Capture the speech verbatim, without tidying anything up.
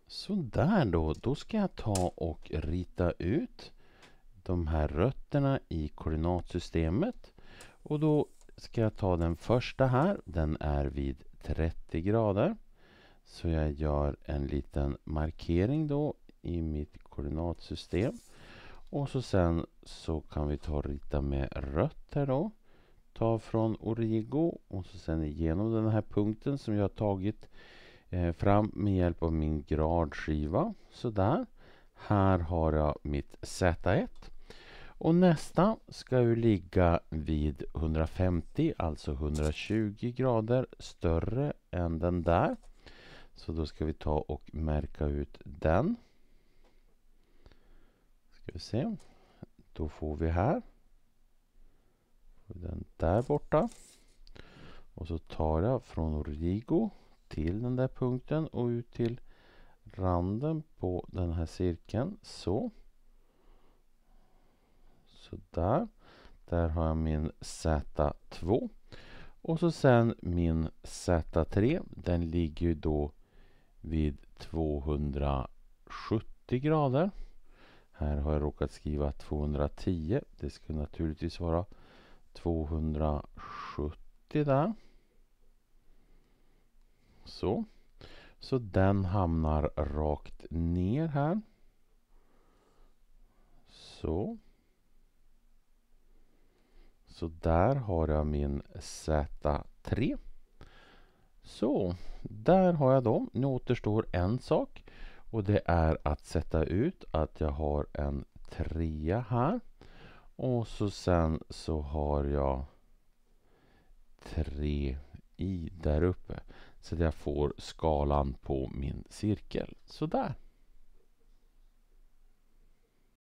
Så där då, då ska jag ta och rita ut de här rötterna i koordinatsystemet. Och då ska jag ta den första här, den är vid trettio grader. Så jag gör en liten markering då i mitt koordinatsystem. Och så sen så kan vi ta och rita med rött här då. Ta från Origo och så sen igenom den här punkten som jag har tagit eh, fram med hjälp av min gradskiva. Så där. Här har jag mitt Z ett. Och nästa ska ju ligga vid hundrafemtio, alltså hundratjugo grader större än den där. Så då ska vi ta och märka ut den. Ska vi se. Då får vi här. Den där borta. Och så tar jag från Origo till den där punkten och ut till randen på den här cirkeln. Så. Så där. Där har jag min Z två. Och så sen min Z tre. Den ligger ju då vid tvåhundrasjuttio grader. Här har jag råkat skriva tvåhundratio. Det ska naturligtvis vara tvåhundrasjuttio där. Så. Så den hamnar rakt ner här. Så. Så där har jag min Z tre. Så, där har jag dem. Nu återstår en sak. Och det är att sätta ut att jag har en trea här. Och så sen så har jag tre i där uppe. Så att jag får skalan på min cirkel. Så där.